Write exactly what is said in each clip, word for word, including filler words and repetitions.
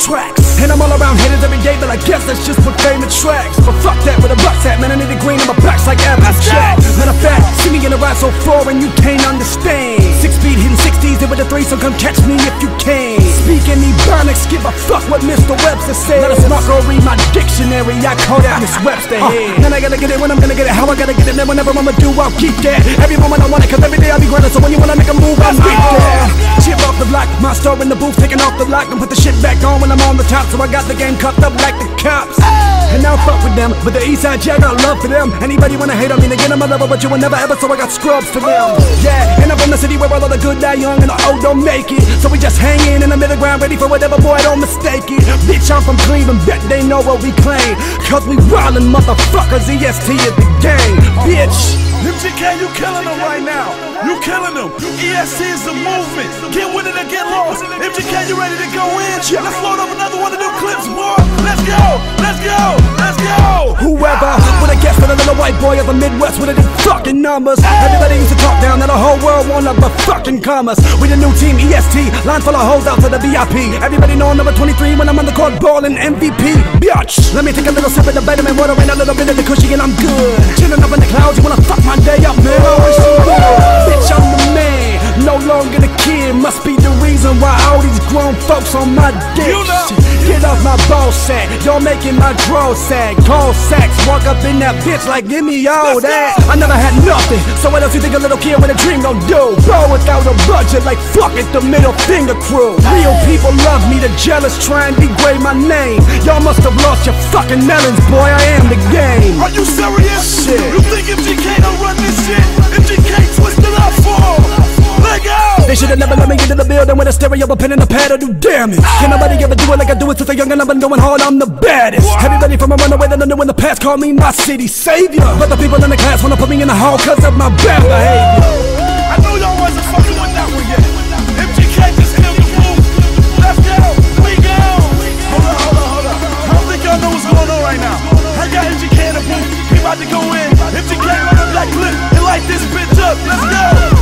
tracks. And I'm all around haters every day, but I guess that's just what fame attracts. But fuck that, where the buck's at, man, I need the green on my back's like Applejack. Matter of fact, see me in a ride so far and you can't understand. Six feet hitting sixties and with a three, so come catch me if you can. Speaking Ebonics, give a fuck what Mister Webster says. Let a smart girl read my dictionary, I call that Miss Webster head. Then I gotta get it when I'm gonna get it, how I gotta get it, then whenever I'ma do, I'll keep that. Every moment I want it, cause every day I be grinding, so when you wanna make a move, I'll be there. Chip off the block, my star in the booth, taking off the lock, and put the shit back on when I'm on the top, so I got the game cuffed up like the cops. And now fuck with them, but the Eastside Jack, I got love for them. Anybody wanna hate on me, they get on my level, but you will never ever, so I got scrubs for them. Yeah, and I'm from the city where all the good die young and the old don't make it, so we just hanging in the middle ground, ready for whatever, boy, don't mistake it. Bitch, I'm from Cleveland, bet they know what we claim, cause we wildin' motherfuckers, E S T is the game, bitch. M G K, you killing them right now. You killing them. E S T is the movement. Get with it or get lost. M G K, you ready to go in? Let's load up another one of them clips, boy. Let's go. Let's go. Let's go. Whoever would have guessed that a little white boy of the Midwest would have did fucking numbers. Everybody used to talk down that the whole world wanted but fucking commerce. We the new team E S T, line full of hoes out to the V I P. Everybody know I'm number twenty-three when I'm on the court ballin' M V P. Bitch, let me take a little sip of the vitamin water and a little bit of the cushy and I'm good. Chillin' up in the clouds, you wanna fuck my day up, man? Always so good. Bitch, I'm the man, no longer the kid. Must be the reason why all these grown folks on my dick. You know. Get off my ball sack, y'all making my draw sack. Call sacks, walk up in that bitch like give me all that. I never had nothing, so what else you think a little kid with a dream gon' do? Bro without a budget like fuck it, the middle finger crew. Real people love me, the jealous try and degrade my name. Y'all must have lost your fucking melons, boy, I am the game. Are you serious? Shit. You think M G K don't run this shit? M G K twisted up for. Let go. They should've never let me get in the building with a stereo, a pen and a pad to do damage. Can nobody ever do it like I do it since I'm young and I've been going hard, I'm the baddest. Everybody from a runaway that I knew in the past called me my city savior. But the people in the class wanna put me in the hall cause of my bad behavior. I know y'all wasn't fucking with that one yet. M G K just killed the move. Let's go. We go. Hold up, hold up, hold up. I don't think y'all know what's going on right now. I got M G K in the booth. He about to go in. M G K on the black clip and light this bitch up. Let's go.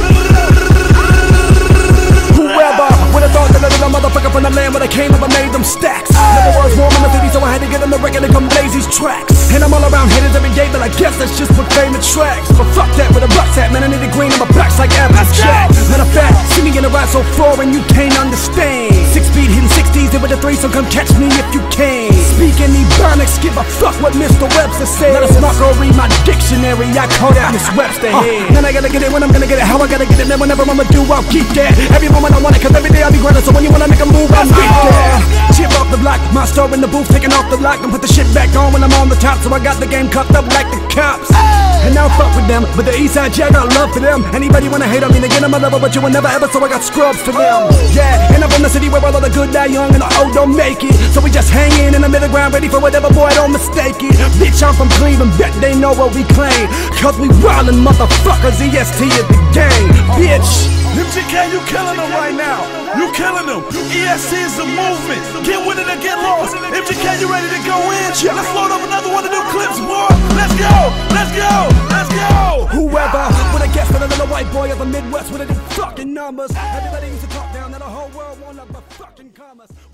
Whoever would've thought that a little motherfucker from the land where I came up and made them stacks. Never was warm in the city, so I had to get on the record and come blaze these tracks. And I'm all around haters every day, but I guess that's just what fame attracts. But fuck that, where the buck's at, man, I need the green on my back's like Applejack. Matter of fact, see me in a ride so far and you can't understand. Six feet hitting sixties and with a three, so come catch me if you can. Speaking Ebonics, give a fuck what Mister Webster says. Let a smart girl read my dictionary, I call that Miss Webster head. Then I gotta get it when I'm gonna get it, how I gotta get it, then whenever I'ma do, I'll keep that. Every moment I want it, cause every day I be grinding, so when you wanna make a move, I'll be there. Chip off the block, my star in the booth, taking off the lock, and put the shit back on when I'm on the top, so I got the game cuffed up like the cops. And now fuck with them, but the Eastside Jack, I got love for them. Anybody wanna hate on me, they get on my level, but you will never ever, so I got scrubs for them. Yeah, and I'm from the city where all the good die young and the old don't make it, so we just hanging in the middle ground, ready for whatever, boy, don't mistake it. Bitch, I'm from Cleveland, bet they know what we claim, cause we wildin' motherfuckers, E S T is the game, bitch. M G K, you killing them right now. You killing them. E S T is the movement. Get with it or get lost. M G K, you ready to go in? Let's load up another one of them clips, boy. Let's go. Let's go. Let's go. Whoever would've guessed that a little white boy of the Midwest would've did fucking numbers. Everybody used to talk down that the whole world wanted but fucking commerce.